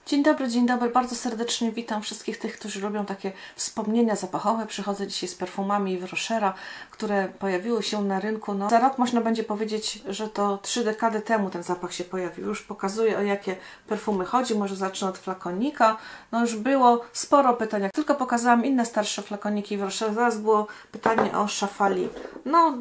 Dzień dobry, bardzo serdecznie witam wszystkich tych, którzy robią takie wspomnienia zapachowe. Przychodzę dzisiaj z perfumami Yves Rochera, które pojawiły się na rynku. No, za rok można będzie powiedzieć, że to 3 dekady temu ten zapach się pojawił. Już pokazuję, o jakie perfumy chodzi. Może zacznę od flakonika. No już było sporo pytań. Jak tylko pokazałam inne starsze flakoniki Yves Rochera, zaraz było pytanie o Szafali. No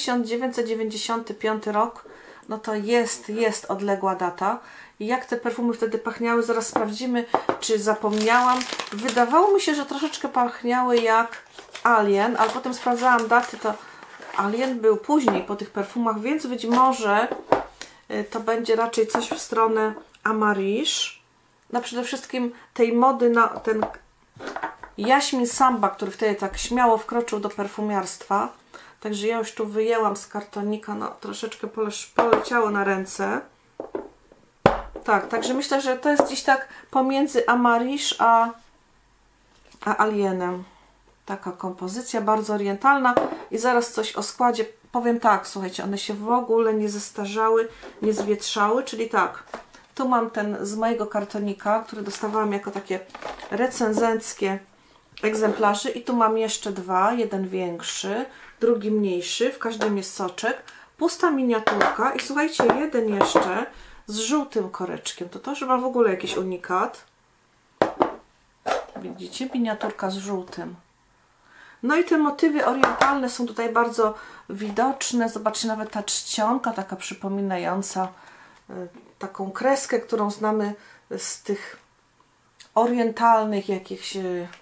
1995 rok, no to jest odległa data. I jak te perfumy wtedy pachniały, zaraz sprawdzimy, czy zapomniałam. Wydawało mi się, że troszeczkę pachniały jak Alien, ale potem sprawdzałam daty, to Alien był później po tych perfumach, więc być może to będzie raczej coś w stronę Amarish. No przede wszystkim tej mody na ten jaśmin samba, który wtedy tak śmiało wkroczył do perfumiarstwa. Także ja już tu wyjęłam z kartonika, no troszeczkę poleciało na ręce. Tak, także myślę, że to jest gdzieś tak pomiędzy Amarish a Alienem. Taka kompozycja, bardzo orientalna. I zaraz coś o składzie. Powiem tak, słuchajcie, one się w ogóle nie zestarzały, nie zwietrzały, czyli tak, tu mam ten z mojego kartonika, który dostawałam jako takie recenzenckie egzemplarze i tu mam jeszcze dwa, jeden większy, drugi mniejszy, w każdym jest soczek, pusta miniaturka i słuchajcie, jeden jeszcze z żółtym koreczkiem. To chyba w ogóle jakiś unikat. Widzicie? Miniaturka z żółtym. No i te motywy orientalne są tutaj bardzo widoczne. Zobaczcie, nawet ta czcionka taka przypominająca taką kreskę, którą znamy z tych orientalnych jakichś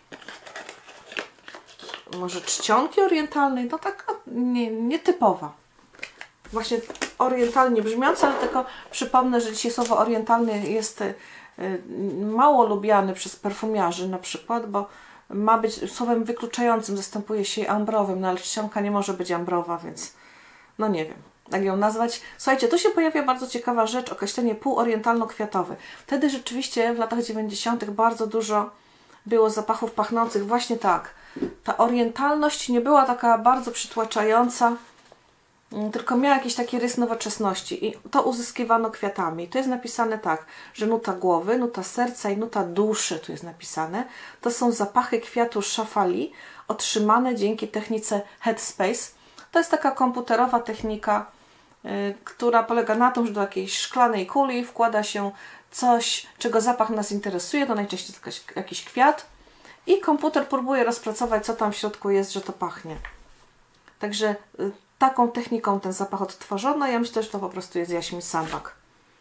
może czcionki orientalnej. No taka nietypowa. Właśnie orientalnie brzmiące, ale tylko przypomnę, że dzisiaj słowo orientalny jest mało lubiane przez perfumiarzy na przykład, bo ma być słowem wykluczającym, zastępuje się ambrowym, no ale czcionka nie może być ambrowa, więc no nie wiem, jak ją nazwać. Słuchajcie, tu się pojawia bardzo ciekawa rzecz, określenie półorientalno-kwiatowy. Wtedy rzeczywiście w latach 90. bardzo dużo było zapachów pachnących właśnie tak. Ta orientalność nie była taka bardzo przytłaczająca, tylko miała jakiś taki rys nowoczesności i to uzyskiwano kwiatami. Tu jest napisane tak, że nuta głowy, nuta serca i nuta duszy, tu jest napisane, to są zapachy kwiatu szafali otrzymane dzięki technice Headspace. To jest taka komputerowa technika, która polega na tym, że do jakiejś szklanej kuli wkłada się coś, czego zapach nas interesuje, to najczęściej jakiś kwiat i komputer próbuje rozpracować, co tam w środku jest, że to pachnie. Także taką techniką ten zapach odtworzono. Ja myślę, że to po prostu jest jaśmin sambak.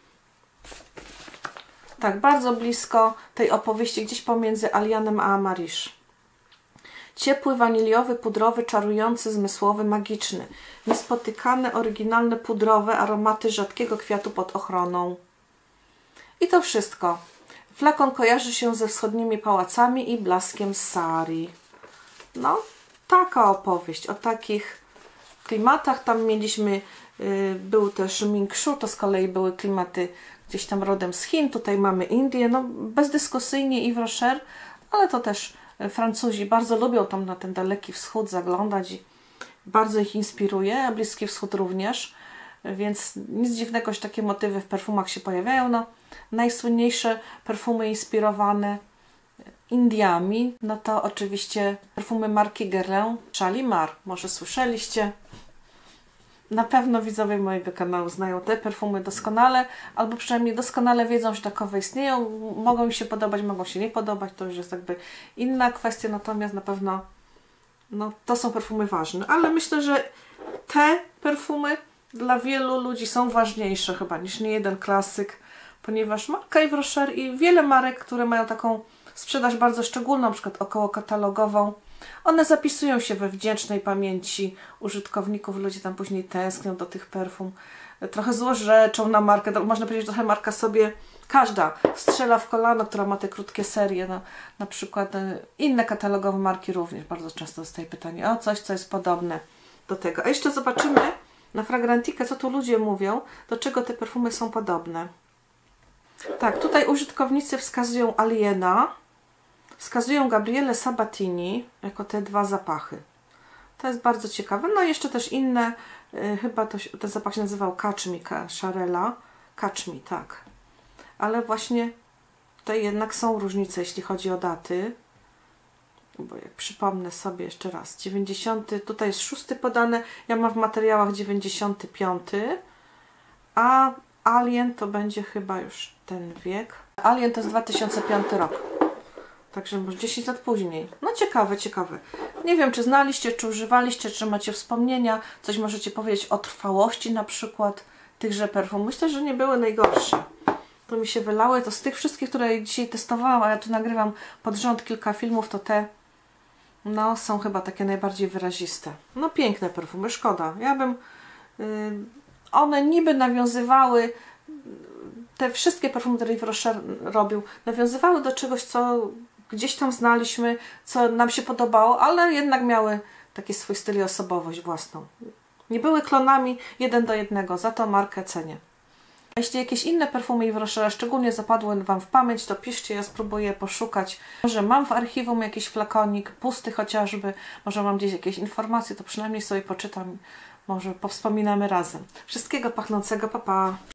Tak, bardzo blisko tej opowieści, gdzieś pomiędzy Alienem a Amarish. Ciepły, waniliowy, pudrowy, czarujący, zmysłowy, magiczny. Niespotykane, oryginalne, pudrowe aromaty rzadkiego kwiatu pod ochroną. I to wszystko. Flakon kojarzy się ze wschodnimi pałacami i blaskiem sari. No, taka opowieść o takich klimatach. Tam mieliśmy, był też Ming Shu, to z kolei były klimaty gdzieś tam rodem z Chin. Tutaj mamy Indię, no bezdyskusyjnie Yves Rocher, ale to też Francuzi bardzo lubią tam na ten Daleki Wschód zaglądać i bardzo ich inspiruje, a Bliski Wschód również, więc nic dziwnego, że takie motywy w perfumach się pojawiają. No, najsłynniejsze perfumy inspirowane Indiami, no to oczywiście perfumy marki Guerlain, Shalimar. Może słyszeliście? Na pewno widzowie mojego kanału znają te perfumy doskonale, albo przynajmniej doskonale wiedzą, że takowe istnieją. Mogą mi się podobać, mogą się nie podobać, to już jest jakby inna kwestia, natomiast na pewno no, to są perfumy ważne. Ale myślę, że te perfumy dla wielu ludzi są ważniejsze chyba niż niejeden klasyk, ponieważ marka Yves Rocher i wiele marek, które mają taką sprzedaż bardzo szczególną, na przykład około katalogową, one zapisują się we wdzięcznej pamięci użytkowników, ludzie tam później tęsknią do tych perfum, trochę złorzeczą na markę, można powiedzieć, że trochę marka sobie, każda strzela w kolano, która ma te krótkie serie, no, na przykład inne katalogowe marki również bardzo często dostaję pytanie o coś, co jest podobne do tego. A jeszcze zobaczymy na Fragrantikę, co tu ludzie mówią, do czego te perfumy są podobne. Tak, tutaj użytkownicy wskazują Aliena, wskazują Gabriele Sabatini jako te dwa zapachy. To jest bardzo ciekawe. No i jeszcze też inne, chyba ten zapach się nazywał Catch Me, Charela. Catch Me, tak. Ale właśnie Tutaj jednak są różnice, jeśli chodzi o daty. Bo jak przypomnę sobie jeszcze raz, 90, tutaj jest 6 podane, ja mam w materiałach 95, a Alien to będzie chyba już ten wiek. Alien to jest 2005 rok, także może 10 lat później. No ciekawe, ciekawe. Nie wiem, czy znaliście, czy używaliście, czy macie wspomnienia, coś możecie powiedzieć o trwałości na przykład tychże perfum. Myślę, że nie były najgorsze. To mi się wylały, to z tych wszystkich, które dzisiaj testowałam, a ja tu nagrywam pod rząd kilka filmów, to te no są chyba takie najbardziej wyraziste. No piękne perfumy, szkoda. Ja bym... one niby nawiązywały, te wszystkie perfumy, które Yves Rocher robił, nawiązywały do czegoś, co gdzieś tam znaliśmy, co nam się podobało, ale jednak miały taki swój styl i osobowość własną. Nie były klonami 1 do 1, za to markę cenię. A jeśli jakieś inne perfumy Yves Rochera szczególnie zapadły Wam w pamięć, to piszcie, ja spróbuję poszukać. Może mam w archiwum jakiś flakonik, pusty chociażby, może mam gdzieś jakieś informacje, to przynajmniej sobie poczytam, może powspominamy razem. Wszystkiego pachnącego, pa pa!